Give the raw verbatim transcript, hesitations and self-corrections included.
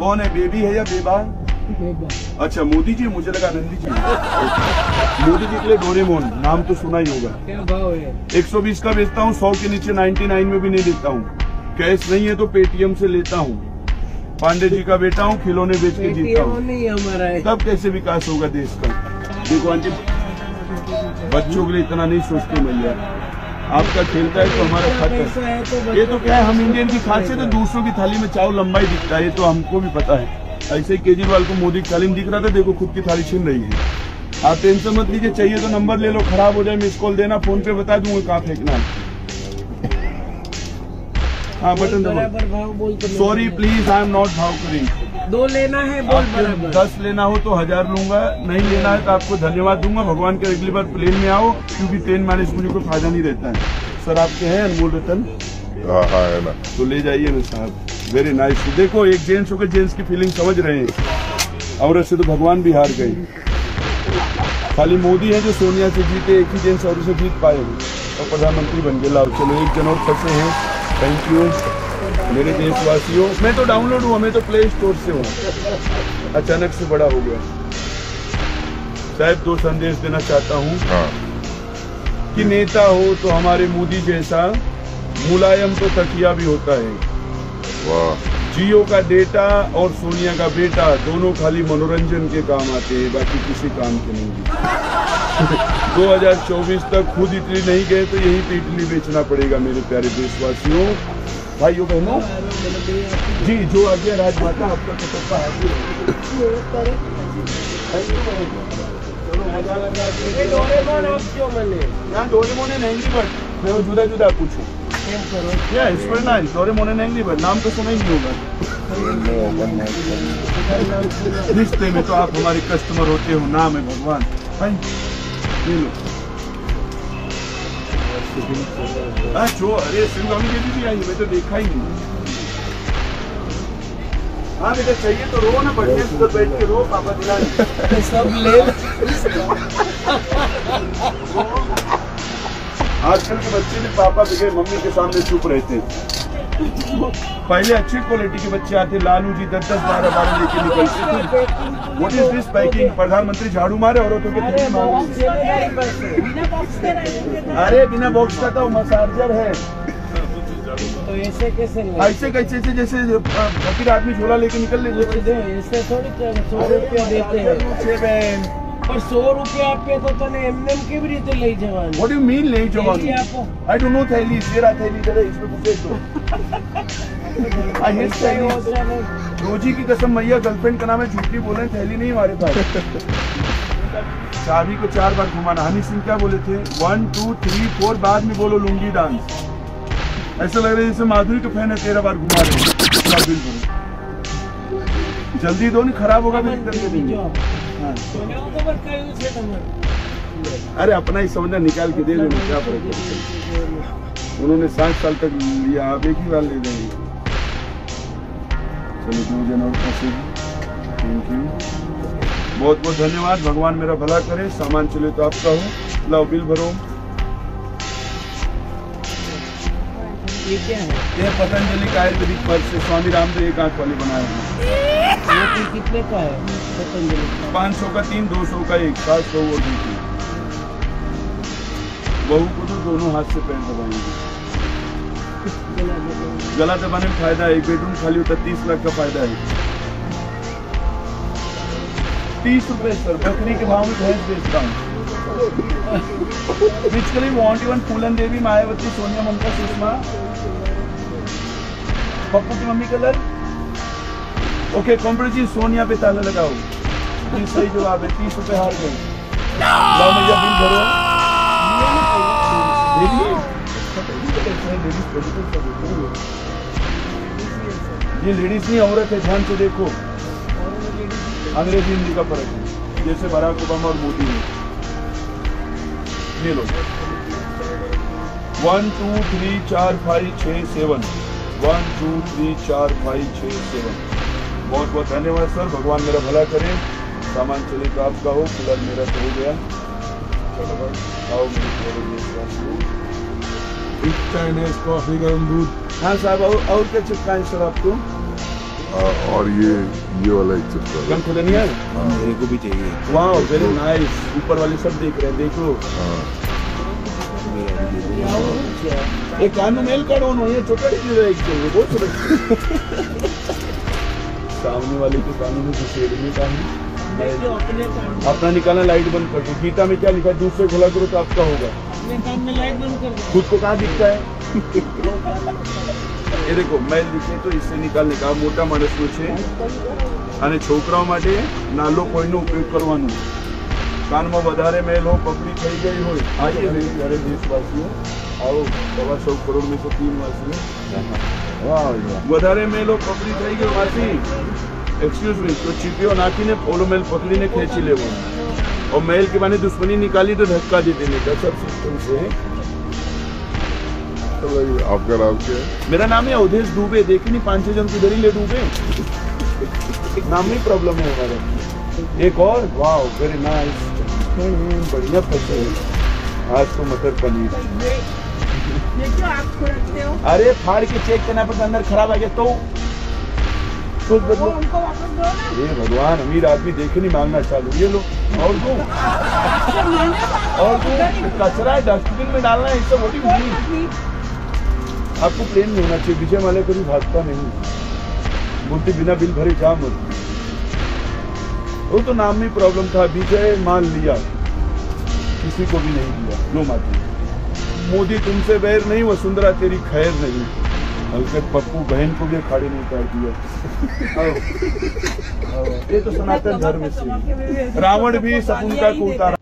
कौन है, बेबी है या बेबा? अच्छा मोदी जी, मुझे लगा नंदी जी। मोदी जी के लिए डोरेमोन नाम तो सुना ही होगा। क्या भाव है? एक सौ बीस का बेचता हूँ, सौ के नीचे निन्यानवे में भी नहीं देता हूँ। कैश नहीं है तो पेटीएम से लेता हूँ। पांडे जी का बेटा हूँ, खिलौने बेच के जीता हूँ। नहीं हमारा है। तब कैसे विकास होगा देश का? देखो आंटी, बच्चों के लिए इतना नहीं सोचते मैया। आपका खेलता है तो हमारा खाता है। तो ये तो क्या है, हम इंडियन की खासियत है, दूसरों की थाली में चावल लंबाई दिखता है, ये तो हमको भी पता है। ऐसे ही केजरीवाल को मोदी की थाली में दिख रहा था, देखो खुद की थाली छीन रही है। आप टेंशन मत लीजिए, चाहिए तो नंबर ले लो, खराब हो जाए मिस कॉल देना, फोन पे बता दूंगा कहाँ फेंकना है। हाँ बटन दबाओ। Sorry please, I am not bothering. दो लेना है बोल बराबर। दस लेना हो तो हजार लूंगा, नहीं लेना है तो आपको धन्यवाद दूंगा। भगवान के अगली बार प्लेन में आओ, क्योंकि ट्रेन माने से मुझे कोई फायदा नहीं रहता है। सर आपके हैं अनमोल रतन? हाँ हाँ है ना, तो ले जाइए ना साहब, वेरी नाइस। देखो एक जेंट्स होकर जेंट्स की फीलिंग समझ रहे हैं, औरत से तो भगवान भी हार गए। खाली मोदी है जो सोनिया से जीते, एक ही जेंट्स औरत से जीत पाए और प्रधानमंत्री बन गए। लाओ चलो एक जन और फंसे हैं। थैंक यू मेरे देशवासियों। मैं तो डाउनलोड हुआ, मैं तो प्ले स्टोर से हूँ, अचानक से बड़ा हो गया। साहब दो संदेश देना चाहता हूँ हाँ। कि नेता हो तो हमारे मोदी जैसा मुलायम तो तकिया भी होता है। वाह। जियो का डेटा और सोनिया का बेटा दोनों खाली मनोरंजन के काम आते हैं, बाकी किसी काम के नहीं। दो हज़ार चौबीस तक खुद इटली नहीं गए तो यही पे इटली बेचना पड़ेगा मेरे प्यारे देशवासियों, भाइयों बहनों। जी जो आ गया राजमाता, आपका कटप्पा हाजिर है। यहाँ डोरेमोन है एंग्री बर्ड, मैं वो जुदा जुदा पूछूं या इस पर ना डोरेमोन एंड एंग्री बर्ड नाम तो सुना ही नहीं होगा। रिश्ते में तो आप हमारे कस्टमर होते हो, नाम है भगवान। भाई ये लो। हाँ जो, अरे शिवगामी देवी भी आई, मैं तो देखा ही नहीं। हाँ बेटा चाहिए तो रो ना, बढ़िया से बैठ के रो, पापा दिला सब ले। आजकल के बच्चे भी पापा बगैर मम्मी के सामने चुप रहते हैं। पहले अच्छी क्वालिटी के बच्चे आते, लालू जी दस दस बारह बारह लेके निकलते थे। What is this packing? प्रधानमंत्री झाड़ू मारे औरतों के थैली मांगे। अरे बिना बॉक्स का तो मसाजर है। तो ऐसे कैसे ऐसे कैसे से जैसे फकीर आदमी झोला लेके निकल ले, ऐसे थोड़ी सौ रुपया देते हैं। पर सौ रुपया पे तो तने एमएम के भी रीते ले जवान। What do you mean ले जवान? I don't know थैली, तेरा थैली इधर है, इसमें घुसे तो। I hate थैली। रोजी की कसम मैया, गर्लफ्रेंड का नाम है, झूठी बोल रहे, थैली नहीं हमारे पास। चाबी को चार बार घुमाना। हनी सिंह क्या बोले थे? वन टू थ्री फोर, बाद में बोलो लुंगी डांस। ऐसा लग रहा है जैसे माधुरी के फैन है, तेरह बार घुमा रहे हैं। जल्दी दो, नहीं खराब होगा मेरी तरफ। अरे अपना ही समझना, निकाल के दे दो, क्या फर्क पड़ता। उन्होंने सात साल तक लिया, आप एक ही बार ले देंगे। चलो दो जन और फंसेगी। थैंक यू, बहुत बहुत धन्यवाद। भगवान मेरा भला करे। सामान चले तो आपका हो। लाओ बिल भरो। ये क्या है? ये पतंजलि का आयुर्वेदिक पर्स से स्वामी रामदेव एक आंख वाले बनाए हैं। ये कितने का है पतंजलि? पाँच सौ का तीन, दो सौ का एक, सात सौ वो दी। बहू को तो दोनों हाथ से पैर दबाएंगे। गला दबाने में फायदा है, एक बेडरूम खाली होता है, तीस लाख का फायदा है। तीस रुपए सर, बकरी के भाव में भैंस बेच रहा हूँ। Basically want even फूलन देवी, मायावती, सोनिया, ममता, सुषमा, पप्पू की mummy colour. Okay computer ji, Sonia पे ताला लगाओ। जी सही जवाब है, तीस रुपए हार गए। लाओ भैया बिल भरो। ये लेडीज नहीं औरत है, ध्यान से देखो। अंग्रेजी हिंदी का फर्क है, जैसे बराक ओबामा और मोदी है। ये लो, वन टू थ्री चार फाइव छः सेवन, वन टू थ्री चार फाइव छः सेवन। बहुत बहुत धन्यवाद सर, भगवान मेरा भला करे। सामान चले तो आपका हो, फिलहाल मेरा तो हो गया। आओ मेरे कॉफी गर्म दूध। हाँ साहब, और और क्या चिपकाएं सर आपको? और ये ये वाला एक चक्कर गन खुदा नहीं है, मेरे को भी चाहिए। वाह वेरी नाइस, ऊपर वाले सब देख रहे हैं, देखो। एक कान में मेल कार्ड ऑन हो, ये छोटा चीज है, एक चाहिए बहुत सुरक्षित। सामने वाले के कानों में घुसेड़ में कान अपना निकालना, लाइट बंद कर दो। गीता में क्या लिखा है, दूसरे खुला करो तो आपका होगा। लाइट बंद कर दो। खुद को कहाँ दिखता है? ये देखो मैल दिखे तो इससे निकालने का मोटा माणस નું છે અને છોકરાઓ માટે નાનો કોઈનો ઉપયોગ કરવાનો। કાનમાં વધારે મેલ હો, પકડી થઈ ગઈ હોય, આઈએ મેરી ઘરે દેશવાસીઓ आओ, सवा सौ करोड़ में से तीन वासी વધારે મેલો પકડી થઈ ગયો વાસી, एक्सक्यूज मी, तो चीपियों नाखीने पोलो मेल पकड़ीने खेची लेवो और मेल के माने दुश्मनी निकाली तो धक्का दे देने का सब सिस्टम से। आपका नाम क्या है? मेरा नाम है अवधेश दुबे। देखी नहीं पांच छह जन किधर ही ले डूबे, नाम में प्रॉब्लम है हमारे। एक और, वाह वेरी नाइस, बढ़िया फसल। आज तो मटर पनीर। ये क्यों आप रखते हो? अरे फाड़ के चेक करना पड़ता, अंदर खराब आ गया तो सोच बदलो। उनको वापस दो ना। ये भगवान, अमीर आदमी देखे नहीं मांगना चालू। ये लो और दो और दो, कचरा है डस्टबिन में डालना है, इससे वोटिंग नहीं। आपको प्लेन नहीं होना चाहिए, विजय माले कभी भागता नहीं, बोलते बिना बिल भरे जा मत। वो तो नाम में प्रॉब्लम था, विजय मान लिया, किसी को भी नहीं दिया। लो माती, मोदी तुमसे बैर नहीं, वसुंधरा तेरी खैर नहीं। हल्के पप्पू बहन को भी खाड़ी नहीं उतार दिया। ये तो सनातन धर्म से रावण भी सपुनका को उतारा।